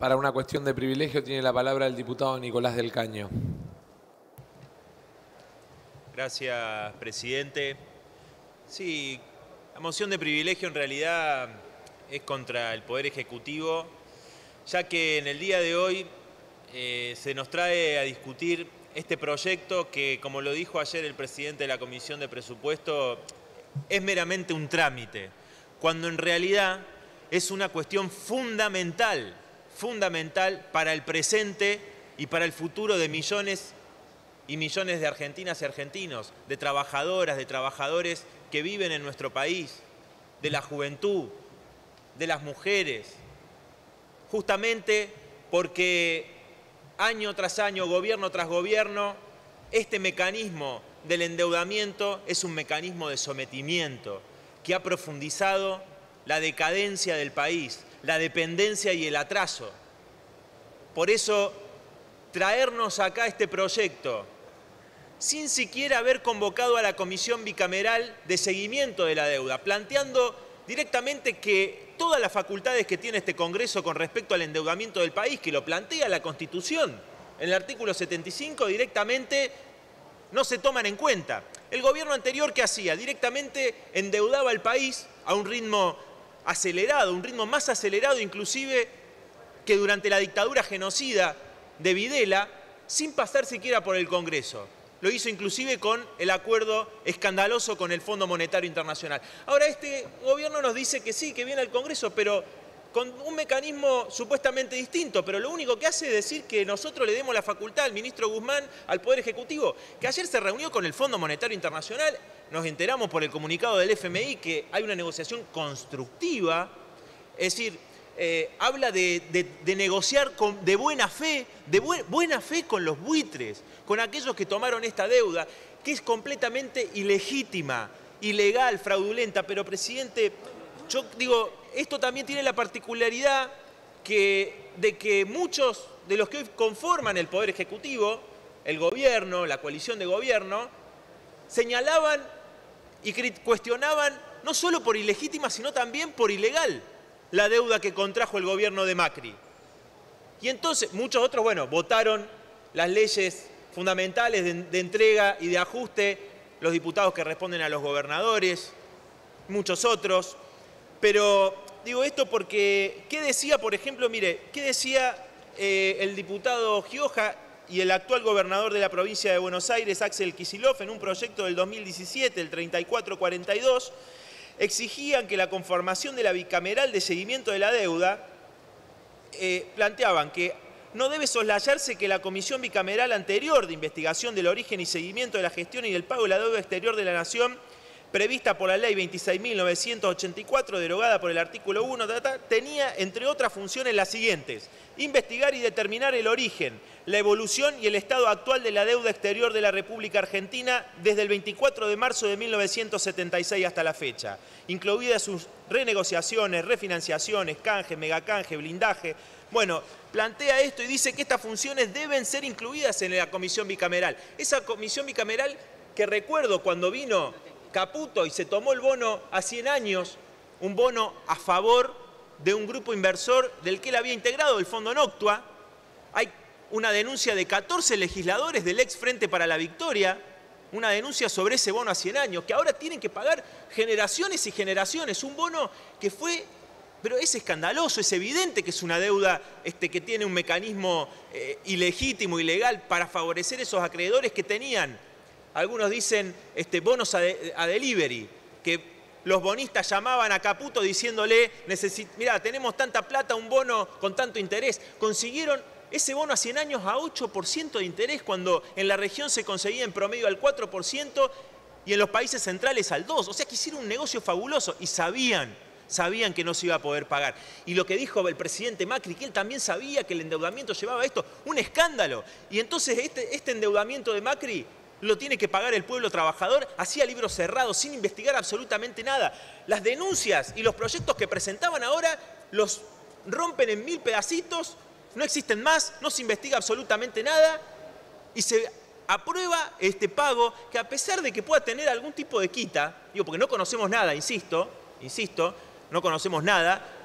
Para una cuestión de privilegio tiene la palabra el diputado Nicolás del Caño. Gracias, presidente. Sí, la moción de privilegio en realidad es contra el Poder Ejecutivo, ya que en el día de hoy se nos trae a discutir este proyecto que, como lo dijo ayer el presidente de la Comisión de Presupuesto, es meramente un trámite, cuando en realidad es una cuestión fundamental para el presente y para el futuro de millones y millones de argentinas y argentinos, de trabajadoras, de trabajadores que viven en nuestro país, de la juventud, de las mujeres, justamente porque año tras año, gobierno tras gobierno, este mecanismo del endeudamiento es un mecanismo de sometimiento que ha profundizado la decadencia del país, la dependencia y el atraso. Por eso, traernos acá este proyecto, sin siquiera haber convocado a la Comisión Bicameral de Seguimiento de la Deuda, planteando directamente que todas las facultades que tiene este Congreso con respecto al endeudamiento del país, que lo plantea la Constitución, en el artículo 75, directamente no se toman en cuenta. El gobierno anterior, ¿qué hacía? Directamente endeudaba al país a un ritmo acelerado, un ritmo más acelerado inclusive que durante la dictadura genocida de Videla, sin pasar siquiera por el Congreso. Lo hizo inclusive con el acuerdo escandaloso con el Fondo Monetario Internacional. Ahora este gobierno nos dice que sí, que viene al Congreso, pero con un mecanismo supuestamente distinto, pero lo único que hace es decir que nosotros le demos la facultad al ministro Guzmán, al Poder Ejecutivo, que ayer se reunió con el Fondo Monetario Internacional, nos enteramos por el comunicado del FMI que hay una negociación constructiva, es decir, habla de negociar de buena fe, buena fe con los buitres, con aquellos que tomaron esta deuda, que es completamente ilegítima, ilegal, fraudulenta, pero presidente, yo digo, esto también tiene la particularidad de que muchos de los que hoy conforman el Poder Ejecutivo, el gobierno, la coalición de gobierno, señalaban y cuestionaban no solo por ilegítima, sino también por ilegal la deuda que contrajo el gobierno de Macri. Y entonces muchos otros, bueno, votaron las leyes fundamentales de entrega y de ajuste, los diputados que responden a los gobernadores, muchos otros. Pero digo esto porque, ¿qué decía, por ejemplo, mire, qué decía el diputado Gioja y el actual gobernador de la provincia de Buenos Aires, Axel Kicillof, en un proyecto del 2017, el 3442, exigían que la conformación de la bicameral de seguimiento de la deuda, planteaban que no debe soslayarse que la comisión bicameral anterior de investigación del origen y seguimiento de la gestión y del pago de la deuda exterior de la Nación, prevista por la Ley 26.984, derogada por el artículo 1, tenía, entre otras funciones, las siguientes: investigar y determinar el origen, la evolución y el estado actual de la deuda exterior de la República Argentina desde el 24 de marzo de 1976 hasta la fecha, incluidas sus renegociaciones, refinanciaciones, canje, megacanje, blindaje. Bueno, plantea esto y dice que estas funciones deben ser incluidas en la comisión bicameral. Esa comisión bicameral que recuerdo cuando vino Caputo y se tomó el bono a 100 años, un bono a favor de un grupo inversor del que él había integrado, el Fondo Noctua. Hay una denuncia de 14 legisladores del ex Frente para la Victoria, una denuncia sobre ese bono a 100 años, que ahora tienen que pagar generaciones y generaciones. Un bono que fue, pero es escandaloso, es evidente que es una deuda que tiene un mecanismo ilegítimo, ilegal, para favorecer esos acreedores que tenían. Algunos dicen bonos a delivery, que los bonistas llamaban a Caputo diciéndole, mirá, tenemos tanta plata, un bono con tanto interés. Consiguieron ese bono a 100 años a 8% de interés, cuando en la región se conseguía en promedio al 4% y en los países centrales al 2%. O sea que hicieron un negocio fabuloso y sabían que no se iba a poder pagar. Y lo que dijo el presidente Macri, que él también sabía que el endeudamiento llevaba a esto, un escándalo. Y entonces este endeudamiento de Macri lo tiene que pagar el pueblo trabajador, así a libro cerrado, sin investigar absolutamente nada. Las denuncias y los proyectos que presentaban ahora los rompen en 1000 pedacitos, no existen más, no se investiga absolutamente nada y se aprueba este pago que, a pesar de que pueda tener algún tipo de quita, digo, porque no conocemos nada, insisto, no conocemos nada,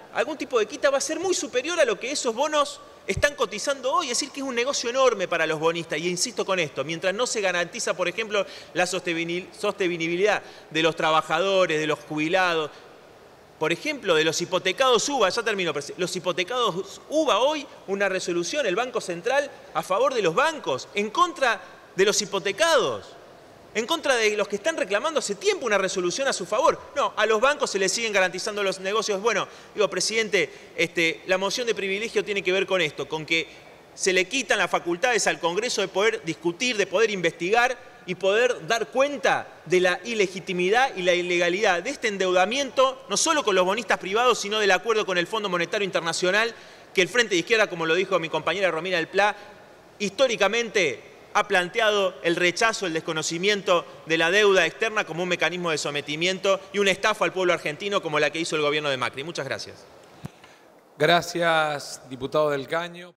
algún tipo de quita va a ser muy superior a lo que esos bonos están cotizando hoy. Es decir, que es un negocio enorme para los bonistas. Y insisto con esto, mientras no se garantiza, por ejemplo, la sostenibilidad de los trabajadores, de los jubilados, por ejemplo, de los hipotecados UVA, ya termino, los hipotecados UVA hoy, una resolución, el Banco Central a favor de los bancos, en contra de los hipotecados, en contra de los que están reclamando hace tiempo una resolución a su favor. No, a los bancos se les siguen garantizando los negocios. Bueno, digo, presidente, la moción de privilegio tiene que ver con esto, con que se le quitan las facultades al Congreso de poder discutir, de poder investigar y poder dar cuenta de la ilegitimidad y la ilegalidad de este endeudamiento, no solo con los bonistas privados, sino del acuerdo con el Fondo Monetario Internacional, que el Frente de Izquierda, como lo dijo mi compañera Romina del Pla, históricamente ha planteado el rechazo, el desconocimiento de la deuda externa como un mecanismo de sometimiento y una estafa al pueblo argentino como la que hizo el gobierno de Macri. Muchas gracias. Gracias, diputado del Caño.